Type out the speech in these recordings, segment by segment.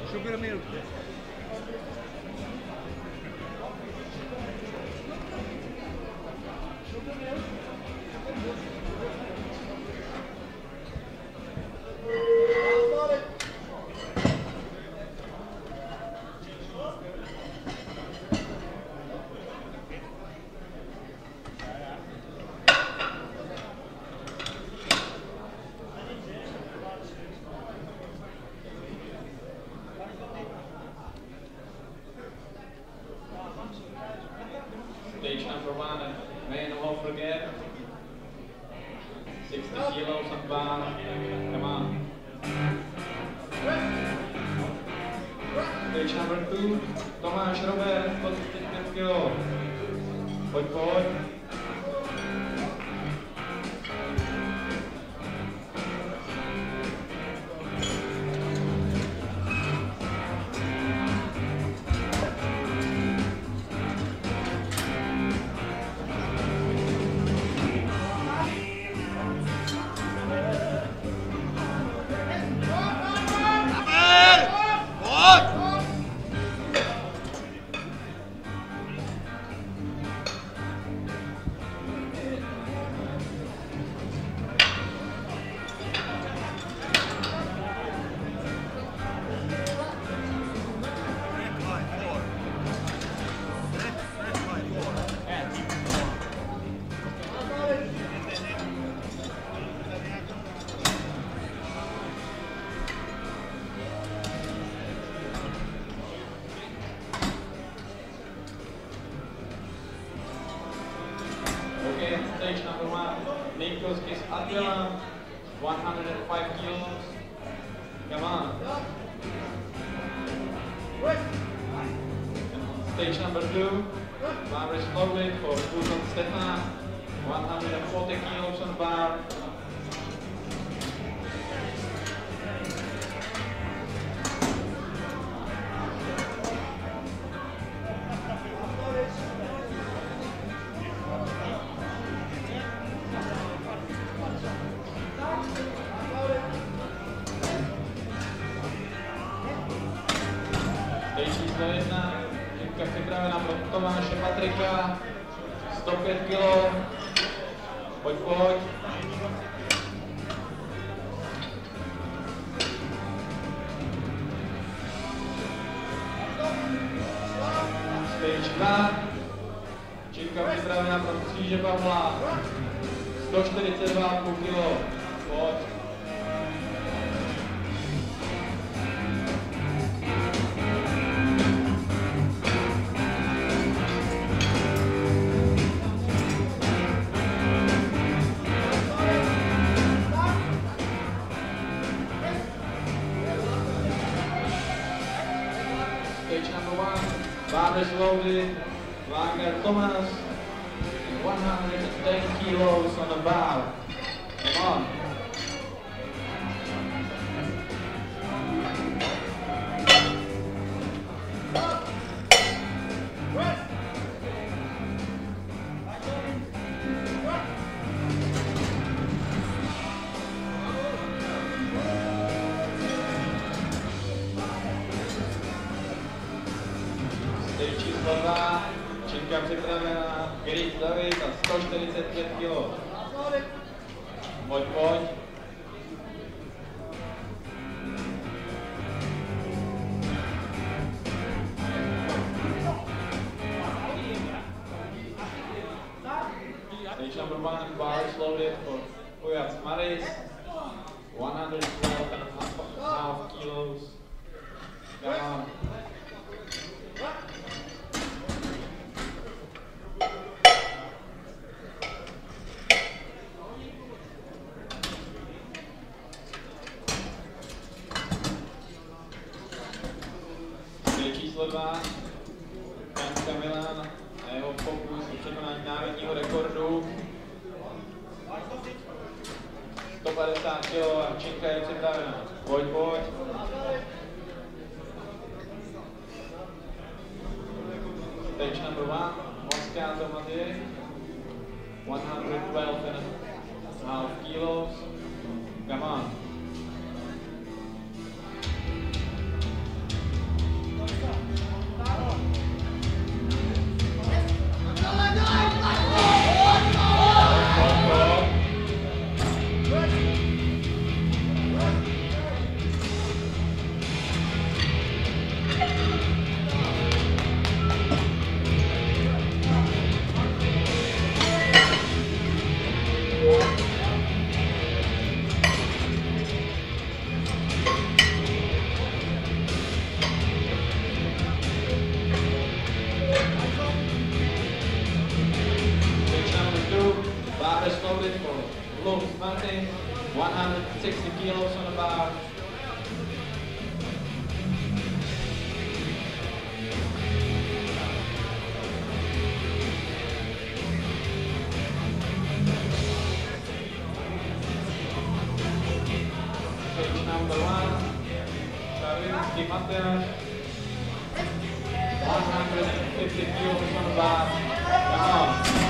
Sugar milk. Stage number 1, man won't forget. 60 kilos on bar. Come on. Stage number 2, Tomáš Robert, 135 kg. Pojď, pojď. Stage number 1, Nikos Kisatila, 105 kilos. Come on. Stage number 2, bar slowly for Dusan Stefan, 140 kilos on bar. Číslo 1, Jimka připravena pro Tomáše Patrika, 105 kg, pojď, pojď. Stage 2, Čímka připravena pro Kříže Pavla, 142,5 kg, pojď. Stage number 1, bar is loaded, Wagner Thomas, 110 kilos on the bar. Come on. Stage číslo 2, Činka připravena, Gris David a 145 kg. Pojď, pojď. Stage number 1, bar is loaded for Ujats Maris, 112.5 kilos. Come on. Číslo 2, Janka Milan a jeho pokus o překonání národního rekordu. 150 kg a Činka je připravena. Pojď, pojď. Stage number 1, Moscato Matěj, 112.5 kilos. Come on. 60 kilos on the bar. Stage number 1, Czarynski Mateusz, 150 kilos on the bar. Come on.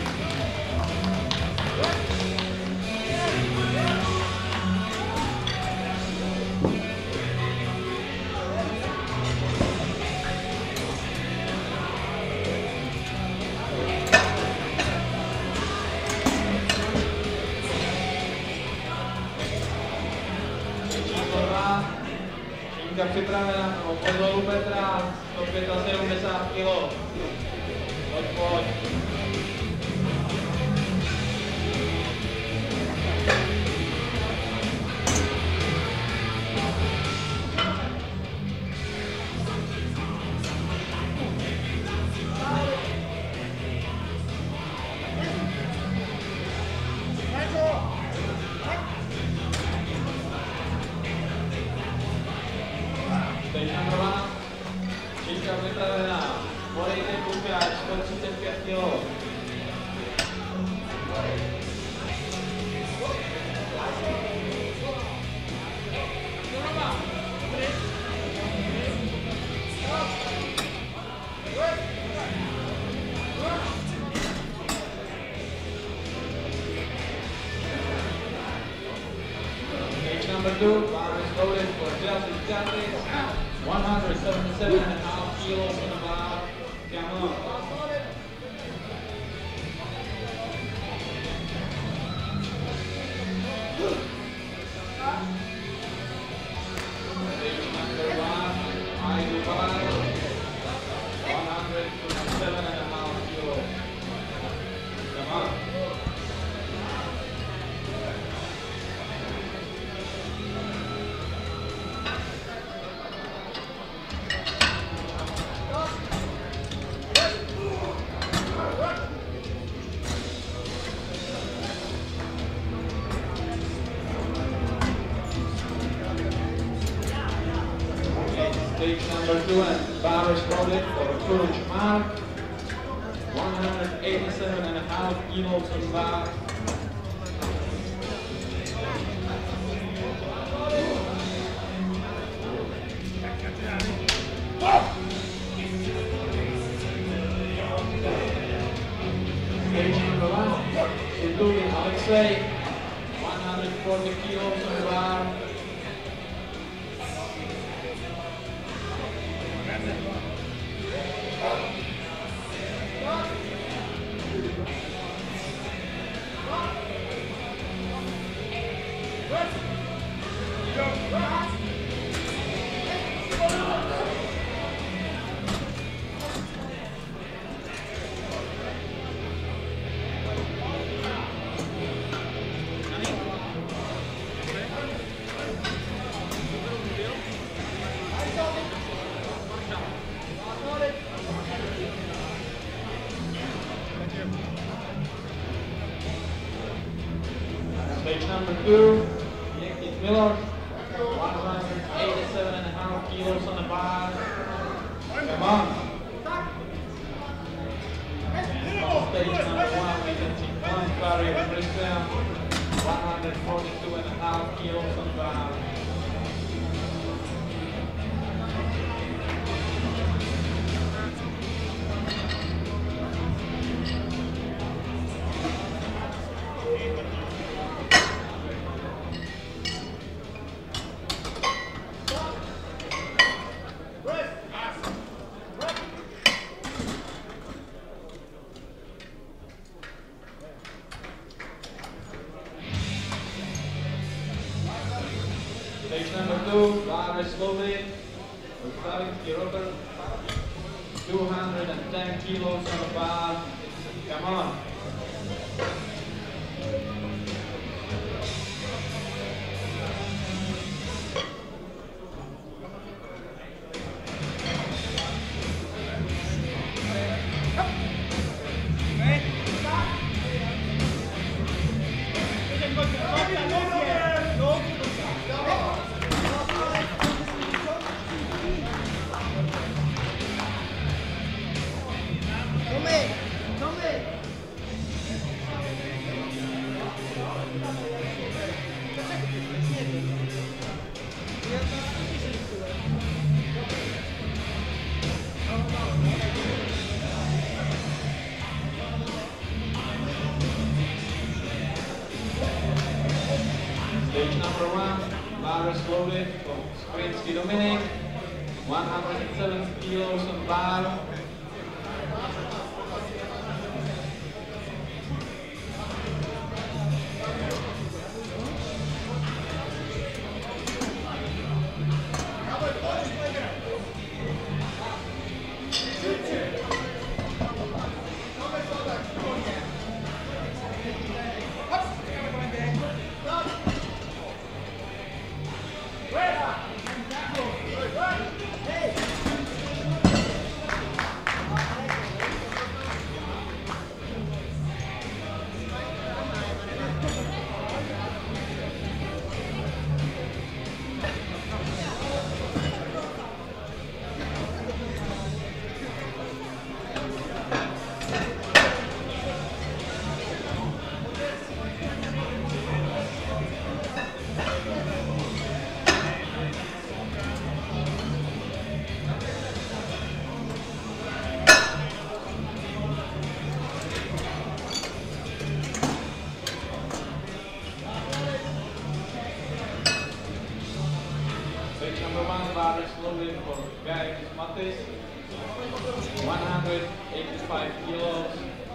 Šinka připravena, pojď dolů Petra, 175 kg. Pojď, pojď. Stage number 1, Šinka připravená, volejte kukáč, 135 kg. Stage number 2, bar is loaded for Chelsea Catholics. 177.5 kilos on the bar. Come on. Stage number 1, Heidi bar. 157.5 kilos. Come on. Stage number 2 and bar is loaded for Kuruc Mark. 187.5 kilos on the bar. Stage number 1, Sidulin Alexei. 140 kilos on the bar. Stage number 2, Nikit Miller, 187.5 kilos on the bar. Come on. On stage number 1, we can see Juan Barrio Christian, 142.5 kilos on the bar. Stage number 2, bar is loaded. Stavinski Robert, 210 kilos on the bar. Come on. loaded for Skrinsky Dominik, 107 kilos on bar. Stage number 1, bar is loaded for Gary Matis, 185 kilos.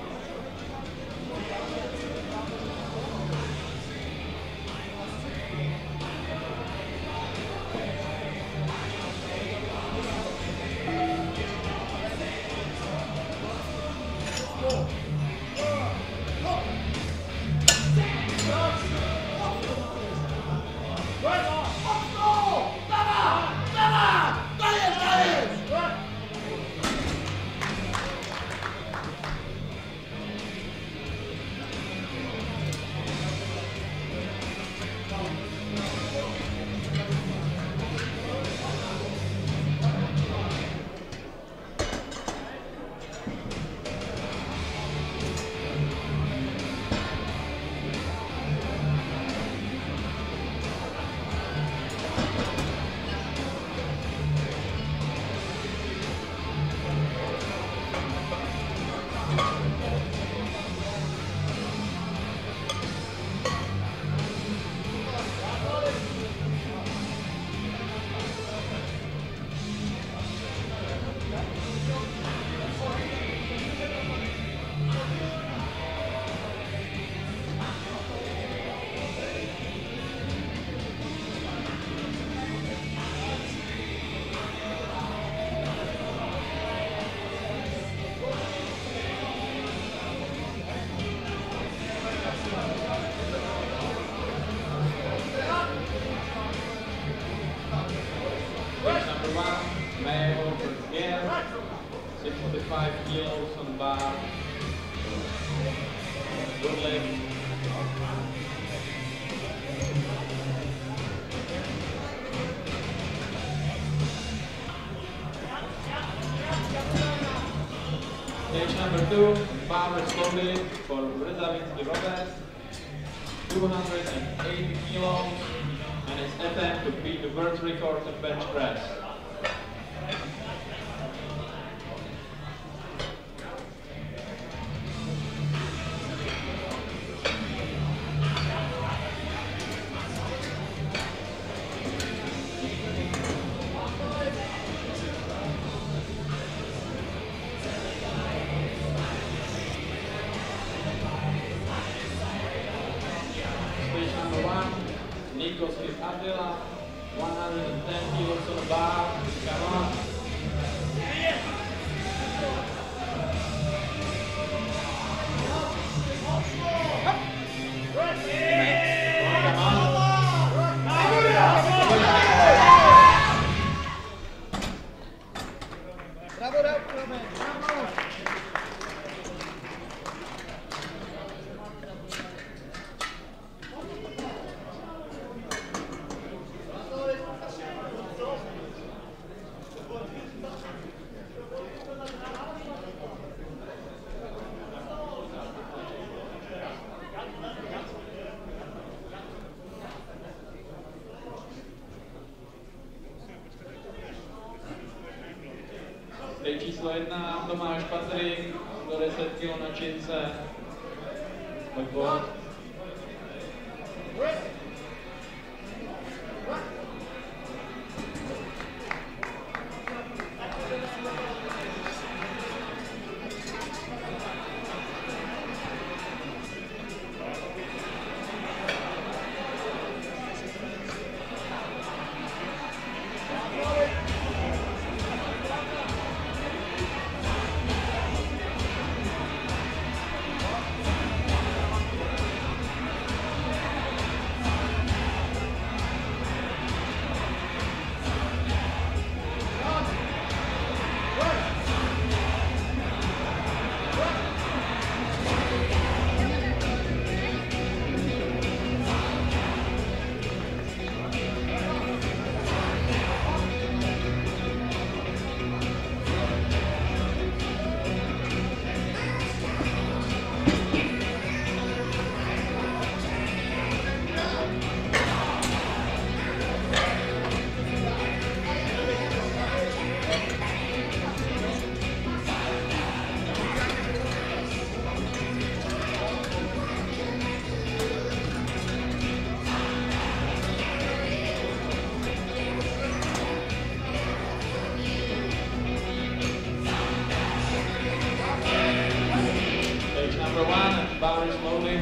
Stage number 1, male again, 65 kilos on bar, good leg. Stage number 2, bar is loaded for Brzezinski Robert, 280 kilos, and his attempt to beat the world record in bench press. Stage number 1, Nikos Adela, 110 kilos on the bar, come on. Stage číslo 1, Tomáš Patrik, 110 kg na čince. Pojď.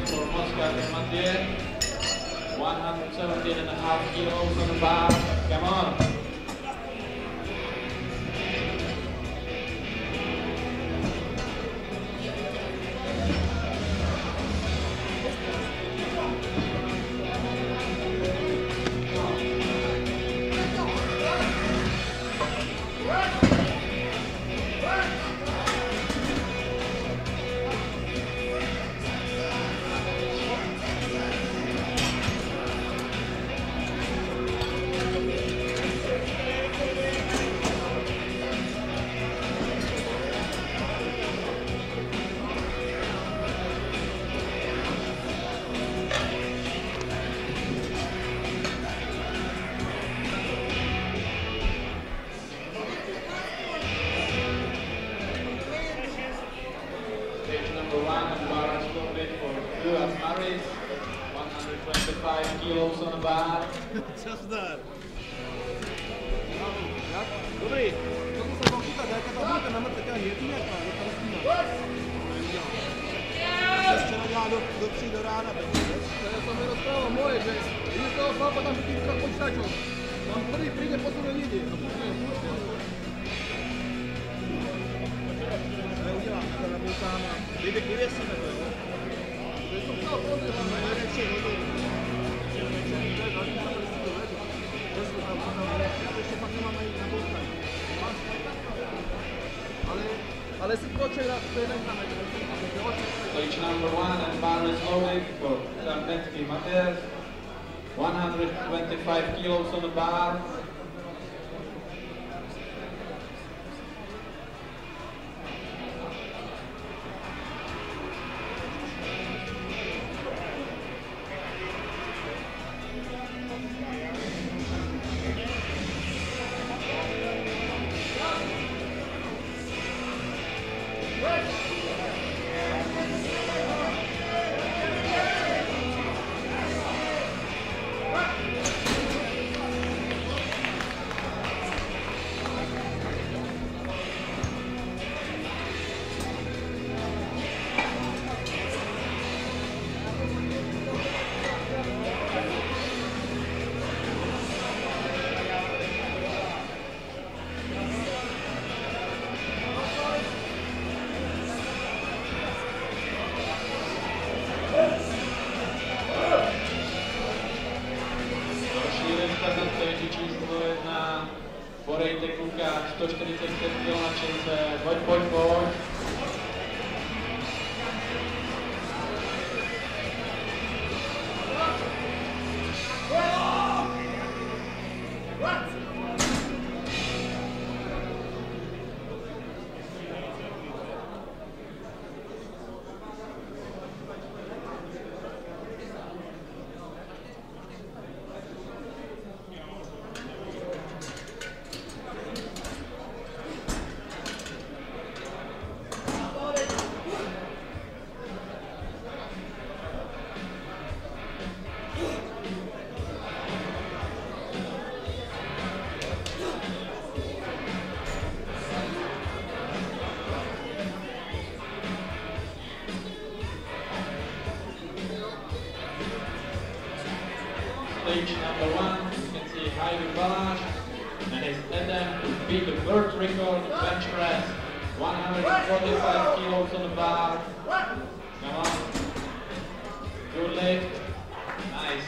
for Mosca Mathieu. 117.5 kilos on the bar. Come on. Number 1 and bar is loaded for Luas Maris, 125 kilos on the bar. Časdar. Dobrý, to se vám pýtat, jaká ta budete na mrtve, jedině jak má, to rozpíná. Včera dělá do 3 do rána, to je samé rozpráva moje, že vidíš toho chlapa tam vytýká počítačů. On prvý přijde, potom nejde. Neudělám, to nabouchám a vyvěsíme to, jo? To jsem psal později, mám nejlepší hodiny. To je další zaprstí do vedu. Já to ještě pak nemám najít nabouchání. Ale si počkej, to je necháme. Stage number 1 and bar is loaded for Karpensky Matej. 125 kilos on the bar. Číslo 1, Borejte Kukáč, 145 kg na čince, pojď. Stage number 1, you can see Jaime Balázs and his attempt to beat the world record bench press, 145 kilos on the bar. Come on. Good lift. Nice.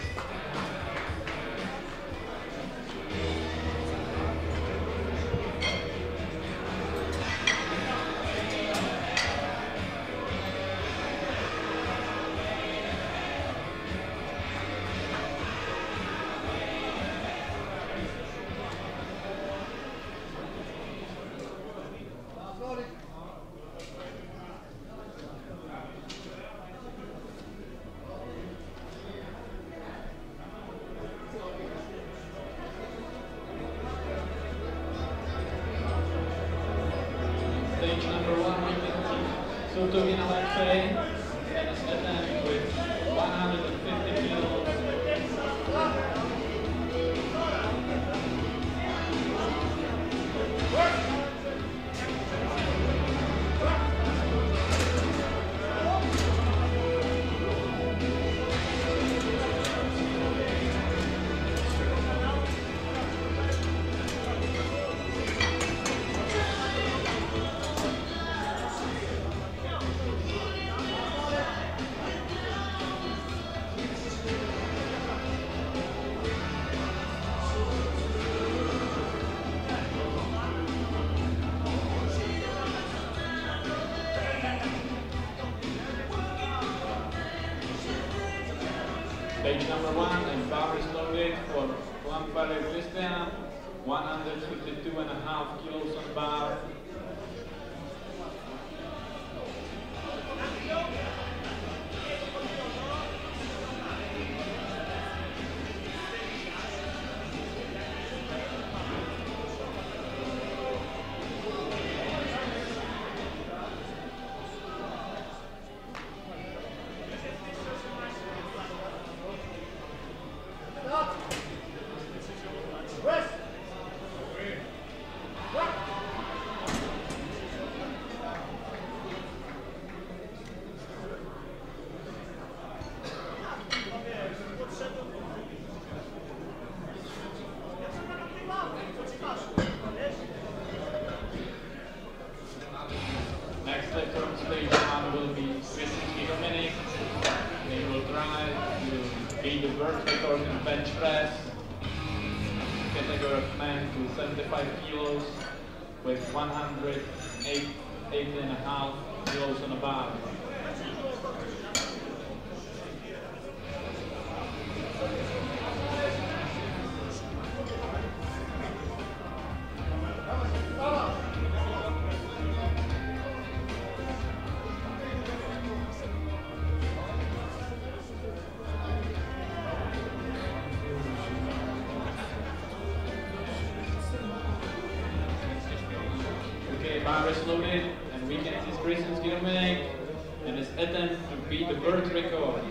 Stage number 1, we can see Sultogin Alexei and his attempt with 150 kilos. Stage number 1, and bar is loaded for Juan Pablo Cristian, 152.5 kilos on bar. Next lecture on stage 1 will be Krzysztof Dominik. He will try to beat the world record in bench press, category of men to 75 kilos with 108.5 kilos on a bar. Bar is loaded, and we can see Krzysztof Dominik and his attempt to beat the world record.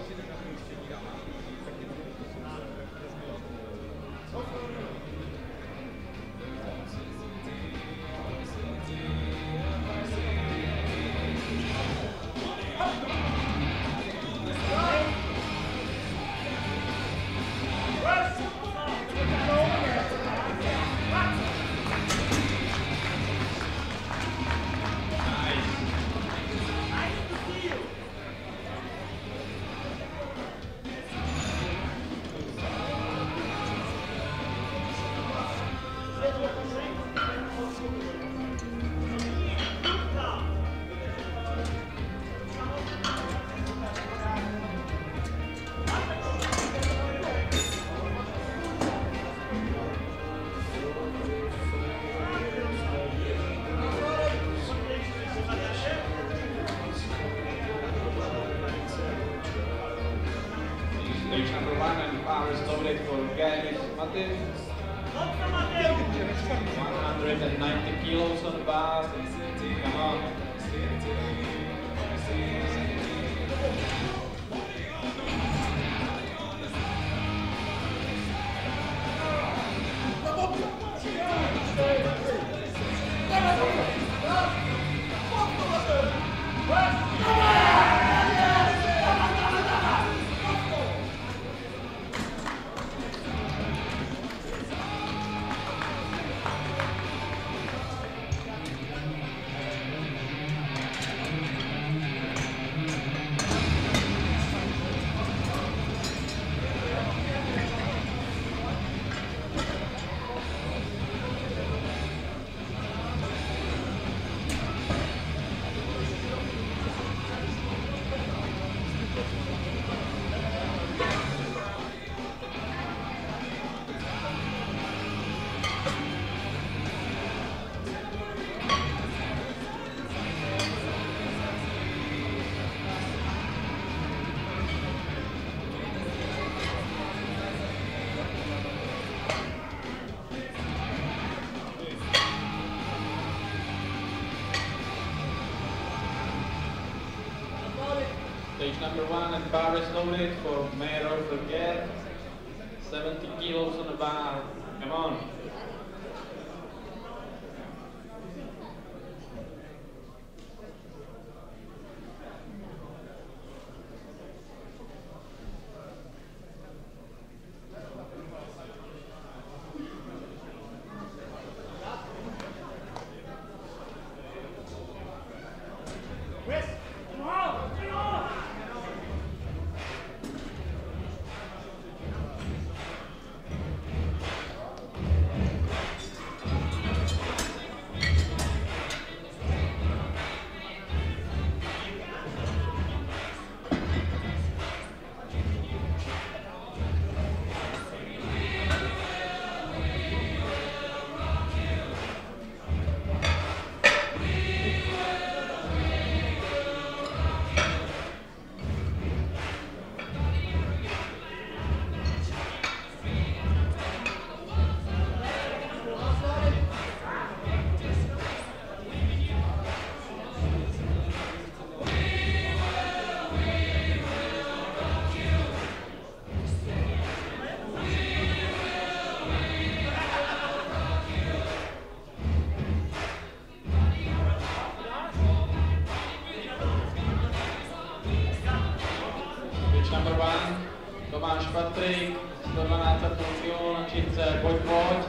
Stage number 1, and bar is loaded for Gailis Matin. 190 kilos on the bar. Come on. Stage number 1, and bar is loaded for Mero Vergeer. 70 kilos on the bar. Come on. Patrik, 112 kg na čince, pojď.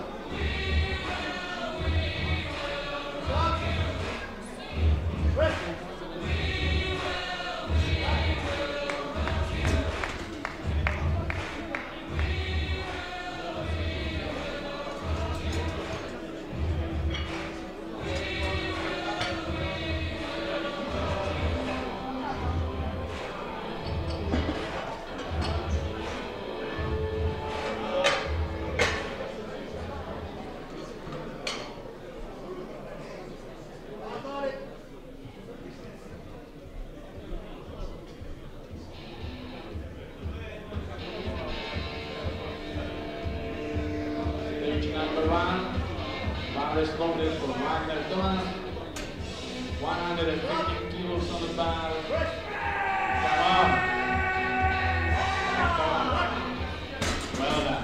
Number one, bar is loaded for Wagner Thomas, 115 kilos on the bar. Come on. Well done.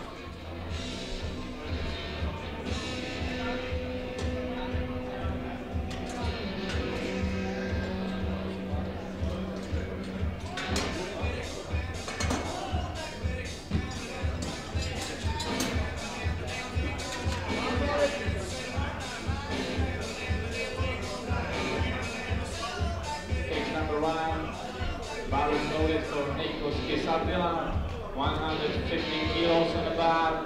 Bar is loaded for Nikos Kisardila, 115 kilos on the bar.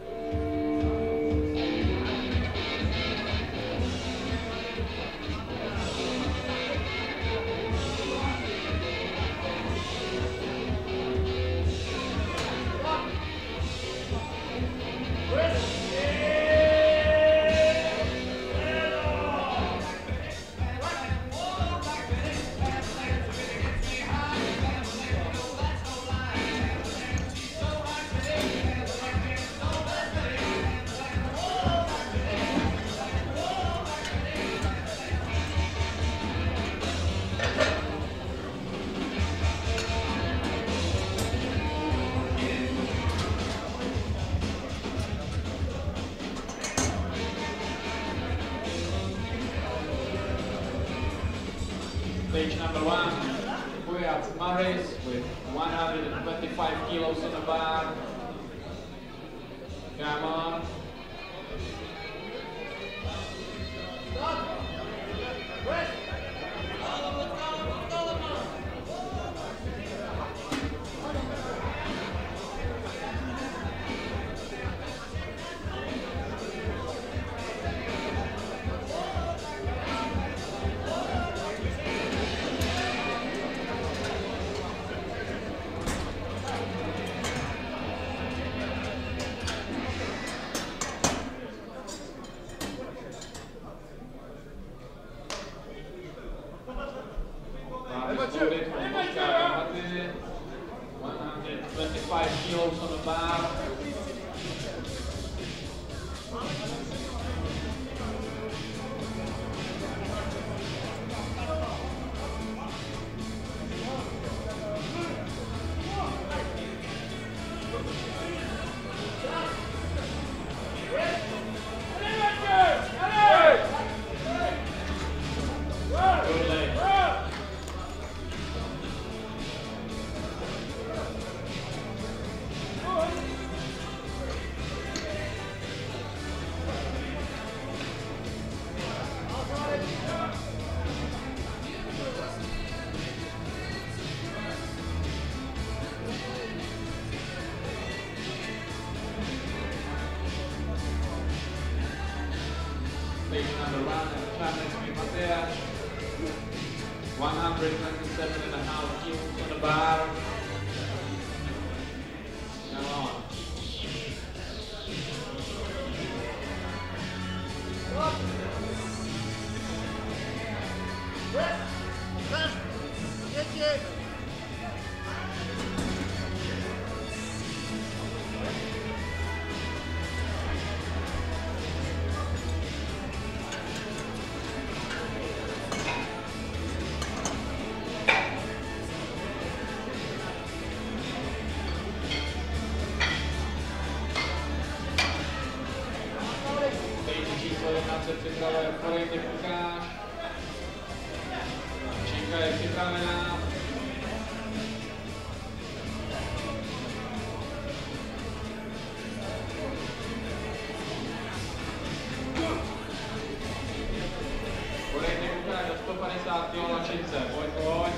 Stage number one, Kujat Maris with 125 kilos on the bar. Come on. Loaded from Moscow, 125 kilos on the bar. Good leg. Stage number one, Charles Mateas, 127.5 kilos on the bar. Come on. se připravuje kolejný ukáž. Čínka je připravená. 150 kg na čince. Pojď.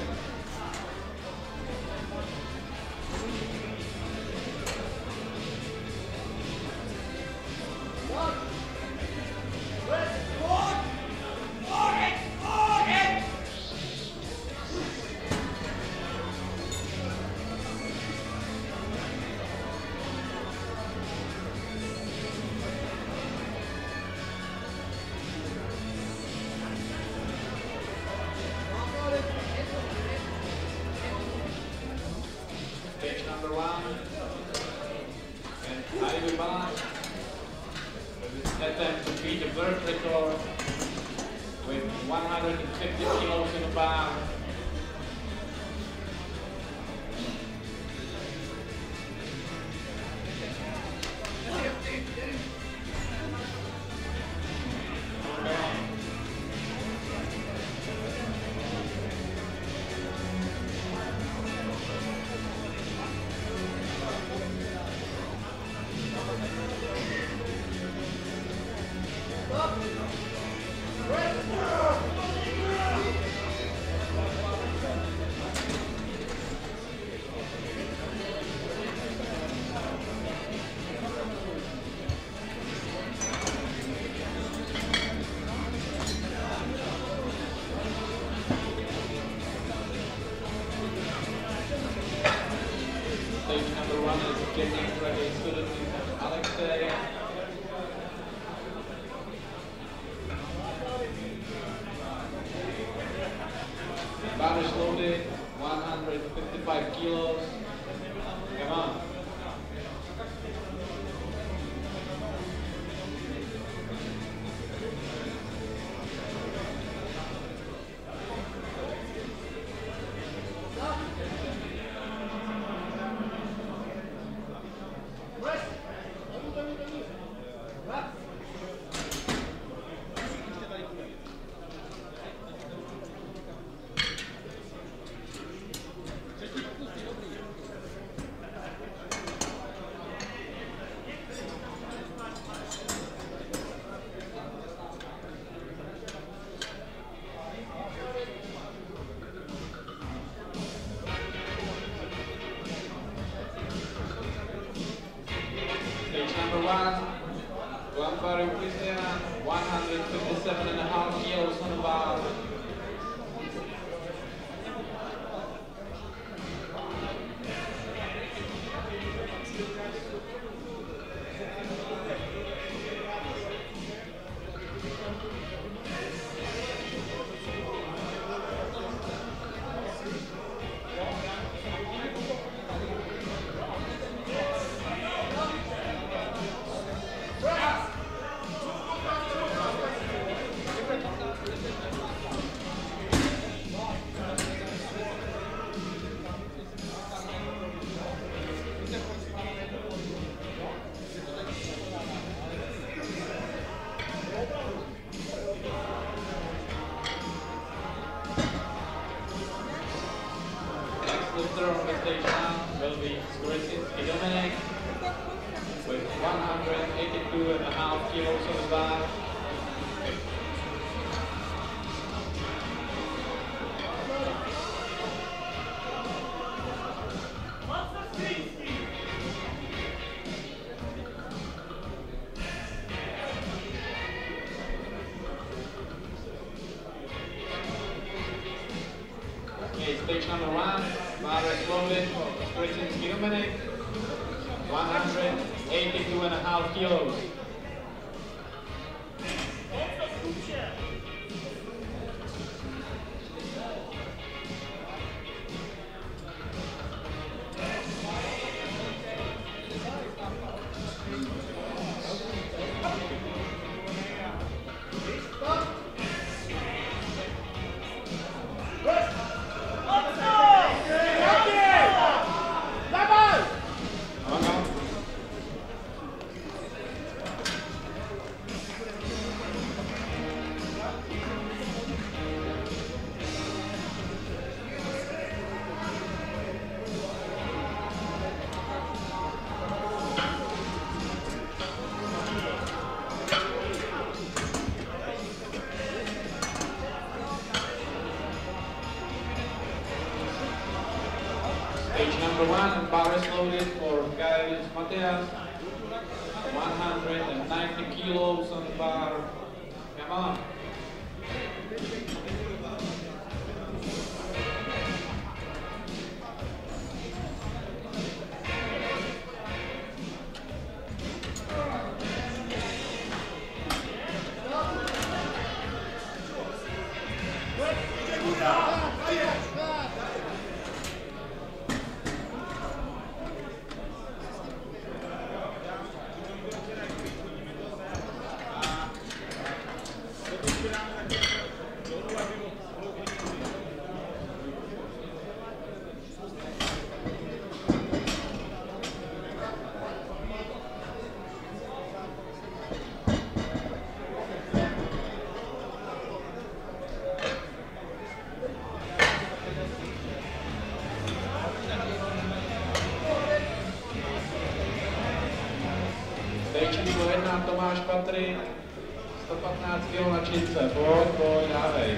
Stage number 1, and Heidi Balázs attempt to beat the world record with 150 kilos in the bar. Stage number 1 is getting ready student Alexei. Bar is loaded, 155 kilos. Come on. Stage number 1, Guamparu Christian, 157.5 kilos on the bar. Lifter on the stage now will be Skoricinski Dominik with 182.5 kilos on the bar. Okay, stage number 1. Bar is loaded, Skoricinski Dominik, 182.5 kilos. Stage number 1, bar is loaded for Gaius Mateas. 190 kilos on the bar. Come on. Číslo 1 Tomáš Patrik, 115 kg na čince, pojď, dávej.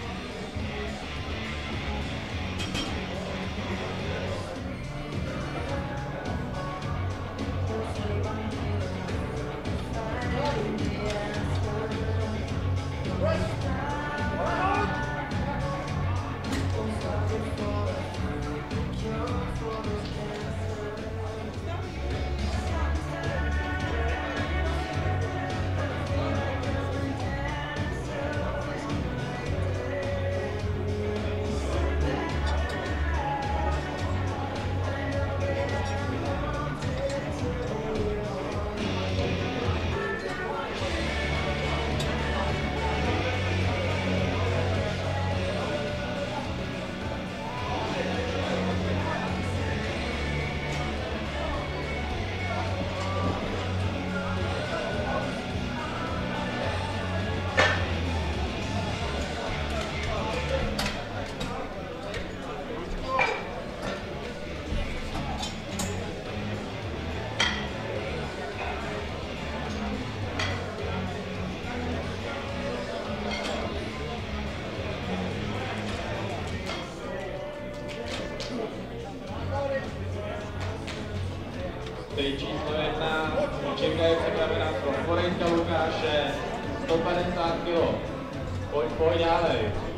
Stage číslo 1, čekající kamera pro Forejka Lukáše, 150 kg. Pojď dálej.